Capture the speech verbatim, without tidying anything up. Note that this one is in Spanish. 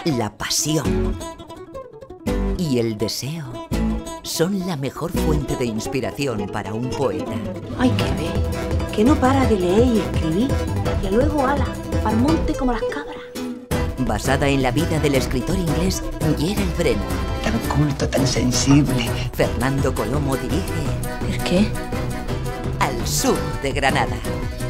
La pasión y el deseo son la mejor fuente de inspiración para un poeta. Hay que ver, que no para de leer y escribir, que luego ala, al monte como las cabras. Basada en la vida del escritor inglés Gerald Brennan. Tan culto, tan sensible. Fernando Colomo dirige ¿El qué? Al sur de Granada.